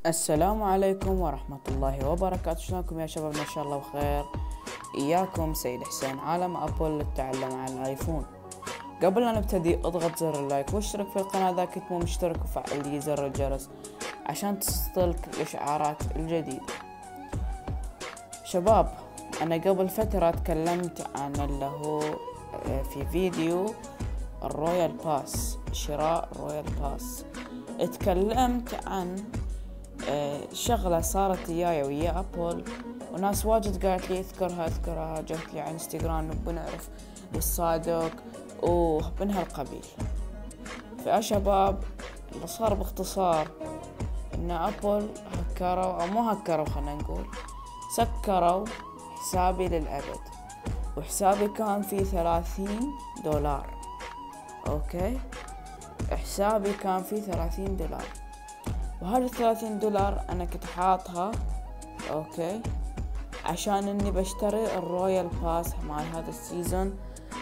السلام عليكم ورحمة الله وبركاته. شلونكم يا شباب؟ ما شاء الله بخير. إياكم سيد حسين، عالم أبل للتعلم على الآيفون. قبل لا نبتدي اضغط زر اللايك واشترك في القناة إذا كنت مو مشترك، وفعل لي زر الجرس عشان تصلك الإشعارات الجديدة. شباب، أنا قبل فترة تكلمت عن اللي هو في فيديو الرويال باس، شراء الرويال باس. اتكلمت عن شغلة صارت ويا أبل، وناس واجد قالت لي اذكرها جت لي على انستغرام بنعرف الصادق ومن هالقبيل. فيا شباب، اللي صار باختصار ان أبل هكروا، او مو هكروا، خلنا نقول سكروا حسابي للأبد، وحسابي كان فيه $30. اوكي، حسابي كان فيه $30، وهذه $30 انا كنت حاطها اوكي عشان اني بشتري الرويال باس مال هذا السيزون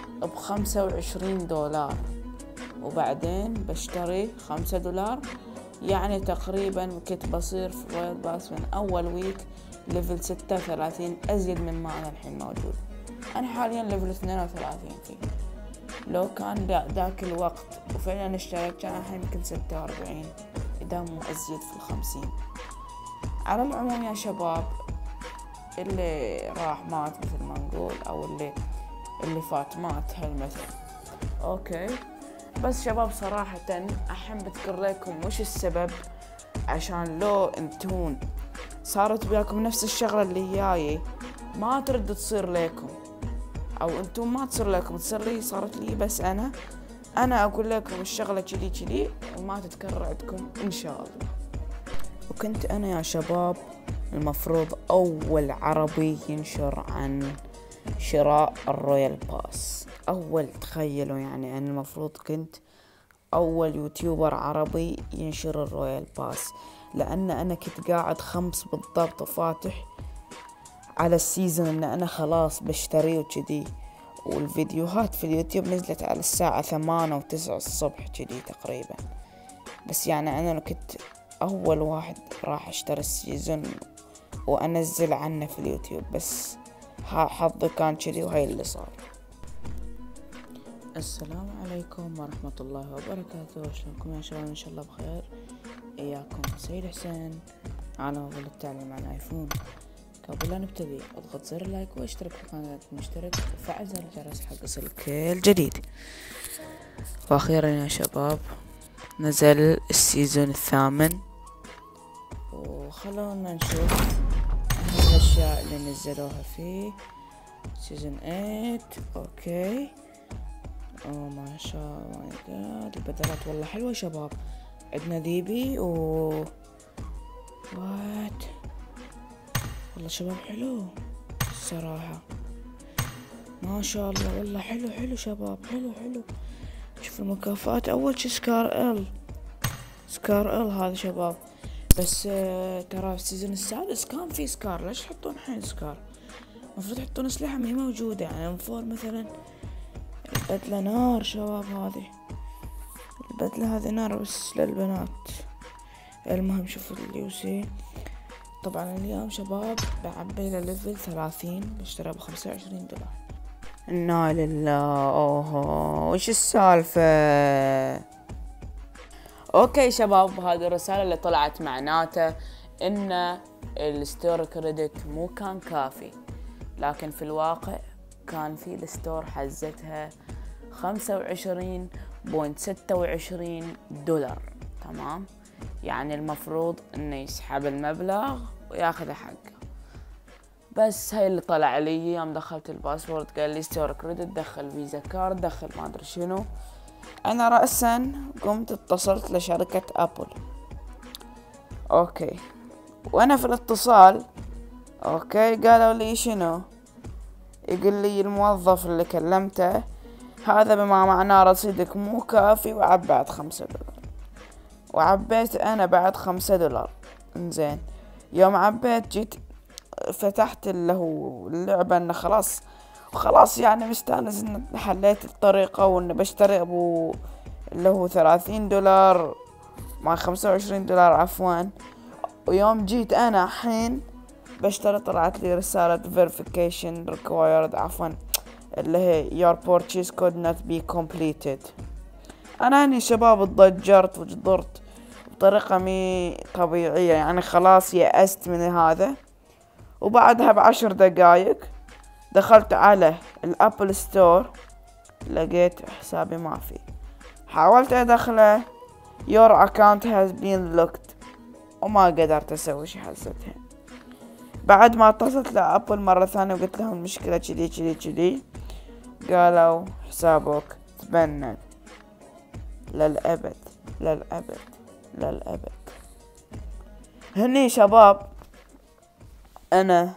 $25، وبعدين بشتري $5. يعني تقريبا كنت بصير في الرويال باس من اول ويك ليفل 36، ازيد من ما انا الحين موجود. انا حاليا ليفل 32 فيه. لو كان ذاك الوقت وفعلا اشتريت كان الحين يمكن 46، اذا مو ازيد في 50. على العموم يا شباب، اللي راح مات مثل ما نقول، او اللي فات مات هالمثل. اوكي، بس شباب صراحة احب اذكر لكم وش السبب، عشان لو انتون صارت وياكم نفس الشغلة اللي جاي ما ترد تصير لكم، او انتم ما تصير لكم، تصير لي، صارت لي. بس انا اقول لكم الشغلة كذي وما تتكرر عندكم ان شاء الله. وكنت انا يا شباب المفروض اول عربي ينشر عن شراء الرويال باس. تخيلوا، يعني انا المفروض كنت اول يوتيوبر عربي ينشر الرويال باس، لان انا كنت قاعد 5 بالضبط فاتح على السيزون ان انا خلاص بشتريه وكذي. والفيديوهات في اليوتيوب نزلت على الساعة 8 و9 الصبح كذي تقريبا. بس يعني انا كنت اول واحد راح اشتري السيزون وانزل عنه في اليوتيوب، بس حظي كان كذي وهي اللي صار. السلام عليكم ورحمة الله وبركاته. شلونكم يا شباب؟ ان شاء الله بخير. اياكم سيد حسين، عالم أبل للتعلم على الايفون. قبل لا نبتدي اضغط زر اللايك واشترك في القناة مشترك، وفعل زر الجرس حق يصلك الجديد. واخيرا يا شباب نزل السيزون 8، وخلونا نشوف الاشياء اللي نزلوها فيه. سيزون 8 اوكي. ما شاء الله، البدلات والله حلوة شباب. عندنا ديبي وات، والله شباب حلو الصراحة، ما شاء الله والله حلو شباب، حلو. شوف المكافآت، اول شي سكار ال هذا شباب. بس ترى في السيزون السادس كان في سكار، ليش تحطون الحين سكار؟ المفروض تحطون اسلحة ما هي موجودة، يعني M4 مثلا. البدلة نار شباب، البدلة هذه نار بس للبنات. المهم شوفوا اليوسي. طبعا اليوم شباب بعبي لليفل 30، بشتري $25. انا لله. وش السالفة؟ اوكي شباب، هذه الرسالة اللي طلعت معناته ان الستور كريدت مو كان كافي، لكن في الواقع كان في الستور حزتها $25.26. تمام، يعني المفروض انه يسحب المبلغ وياخذ حقه. بس هاي اللي طلع لي يوم دخلت الباسورد، قال لي ستور كريدت، دخل فيزا كارد، دخل ما ادري شنو. انا رأسا قمت اتصلت لشركة ابل. اوكي، وانا في الاتصال اوكي قالوا لي شنو؟ يقول لي الموظف اللي كلمته هذا بما معناه رصيدك مو كافي، وعب بعد $5. وعبيت انا بعد $5. انزين، يوم عبيت جيت فتحت اللي هو اللعبة، انه خلاص يعني مستانس ان حليت الطريقة، وان بشتري ابو اللي هو $30 مع $25 عفوا. ويوم جيت انا الحين بشتري طلعت لي رسالة verification required، عفوا اللي هي your purchase could not be completed. انا هني شباب اتضجرت وجدرت بطريقة مي طبيعية، يعني خلاص يأست من هذا. وبعدها ب10 دقايق دخلت على الابل ستور، لقيت حسابي ما في. حاولت ادخله your account has been locked، وما قدرت اسوي شي. حسيتها بعد ما اتصلت لابل مرة ثانية وقلت لهم المشكلة كذي قالوا حسابك تبند للأبد للأبد للأبد. هني شباب أنا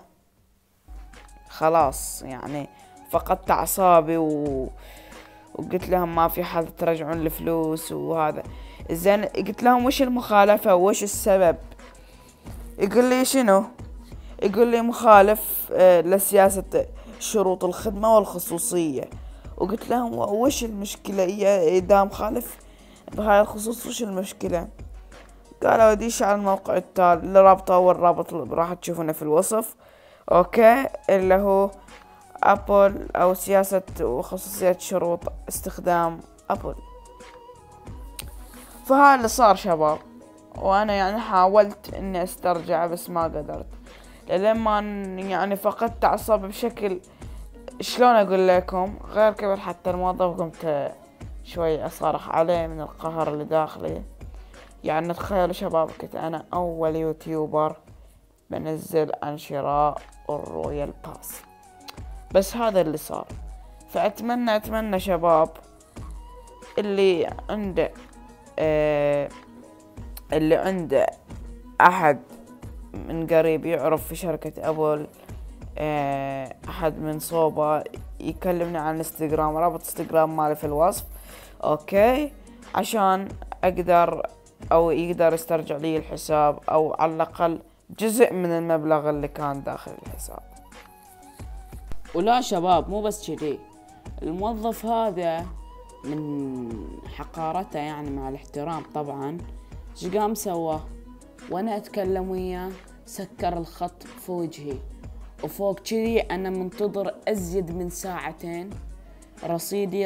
خلاص يعني فقدت أعصابي وقلت لهم ما في حل ترجعون الفلوس وهذا. زين قلت لهم وش المخالفة وش السبب؟ يقول لي شنو؟ يقول لي مخالف لسياسة شروط الخدمة والخصوصية. وقلت لهم وش المشكلة إذا مخالف بهاي الخصوص وش المشكلة؟ قالوا ديش على الموقع التالي، الرابطة والرابط راح تشوفونه في الوصف، اوكي، اللي هو ابل او سياسة وخصوصية شروط استخدام ابل. فهذا اللي صار شباب، وانا يعني حاولت اني استرجع بس ما قدرت، لما يعني فقدت اعصابي بشكل شلون اقول لكم غير كبير. حتى الموظف قمت شوي اصارخ عليه من القهر اللي داخلي. يعني تخيلوا شباب كنت انا اول يوتيوبر بنزل عن شراء الرويال باس، بس هذا اللي صار. فأتمنى شباب اللي عنده أحد من قريب يعرف في شركة أبل، أحد من صوبه يكلمني عن الانستغرام، رابط انستغرام مالي في الوصف، أوكي، عشان أقدر أو يقدر يسترجع لي الحساب أو على الأقل جزء من المبلغ اللي كان داخل الحساب. ولا شباب مو بس كذي، الموظف هذا من حقارته يعني مع الاحترام طبعا ايش قام سوى وانا اتكلم وياه؟ سكر الخط في وجهي، وفوق كذي انا منتظر ازيد من ساعتين. رصيدي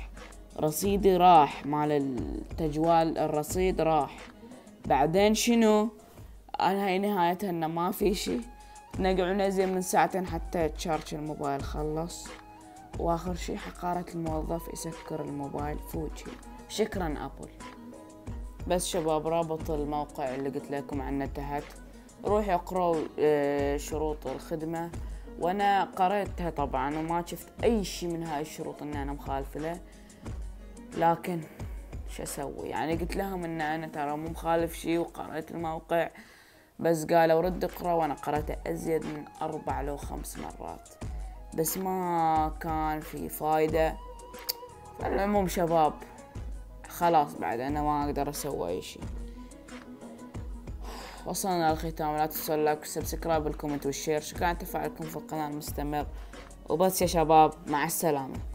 راح مال التجوال، الرصيد راح. بعدين شنو؟ انا هاي نهايتها انه ما في شي، نقعد زين من ساعتين حتى تشارج الموبايل خلص. واخر شي حقارة الموظف يسكر الموبايل في وجهي. شكرا ابل. بس شباب رابط الموقع اللي قلت لكم عنه تحت، روحوا اقروا شروط الخدمة، وانا قريتها طبعا وما شفت اي شي من هاي الشروط ان انا مخالف له. لكن شو اسوي يعني؟ قلت لهم ان انا ترى مو مخالف شي وقريت الموقع، بس قالوا رد اقرا، وانا قرأته ازيد من 4 أو 5 مرات بس ما كان في فايدة. فالعموم شباب خلاص بعد انا ما اقدر اسوي اي شي. وصلنا للختام، لا تنسوا اللايك والسبسكرايب والكومنت والشير. شكرا على تفاعلكم في القناة المستمر، وبس يا شباب مع السلامة.